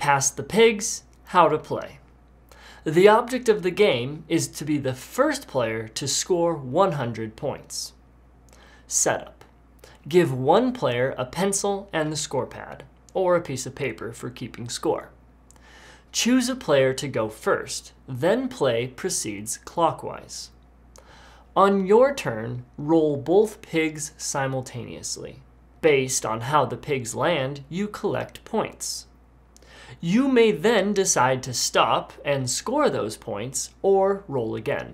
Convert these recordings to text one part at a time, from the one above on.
Past the pigs, how to play. The object of the game is to be the first player to score 100 points. Setup. Give one player a pencil and the scorepad, or a piece of paper for keeping score. Choose a player to go first, then play proceeds clockwise. On your turn, roll both pigs simultaneously. Based on how the pigs land, you collect points. You may then decide to stop and score those points, or roll again.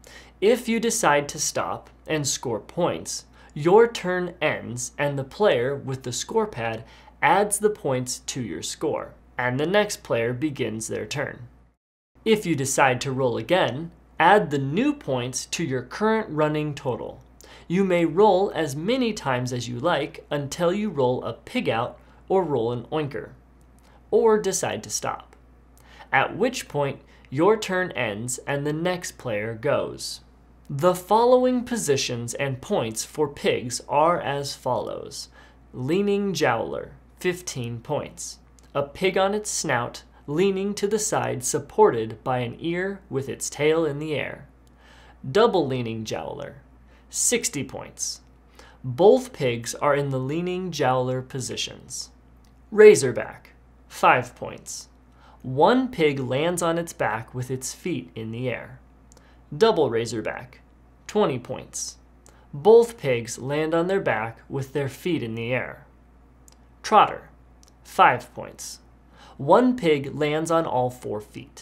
If you decide to stop and score points, your turn ends and the player with the scorepad adds the points to your score, and the next player begins their turn. If you decide to roll again, add the new points to your current running total. You may roll as many times as you like until you roll a pig out or roll an oinker, or decide to stop, at which point your turn ends and the next player goes. The following positions and points for pigs are as follows. Leaning jowler, 15 points. A pig on its snout, leaning to the side supported by an ear with its tail in the air. Double leaning jowler, 60 points. Both pigs are in the leaning jowler positions. Razorback, 5 points. One pig lands on its back with its feet in the air. Double razorback, 20 points. Both pigs land on their back with their feet in the air. Trotter, 5 points. One pig lands on all 4 feet.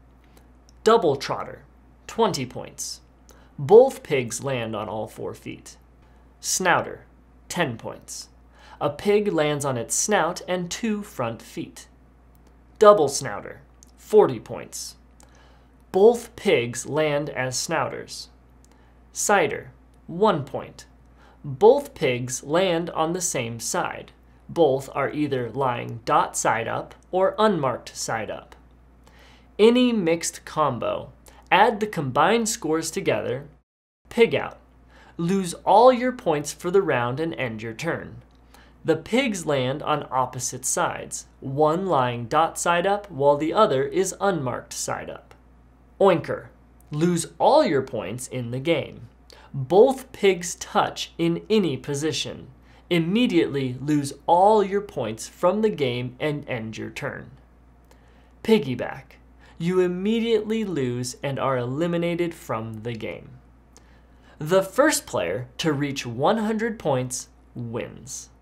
Double trotter, 20 points. Both pigs land on all 4 feet. Snouter, 10 points. A pig lands on its snout and 2 front feet. Double snouter, 40 points. Both pigs land as snouters. Cider, 1 point. Both pigs land on the same side. Both are either lying dot side up or unmarked side up. Any mixed combo. Add the combined scores together. Pig out. Lose all your points for the round and end your turn. The pigs land on opposite sides, one lying dot side up while the other is unmarked side up. Oinker. Lose all your points in the game. Both pigs touch in any position. Immediately lose all your points from the game and end your turn. Piggyback. You immediately lose and are eliminated from the game. The first player to reach 100 points wins.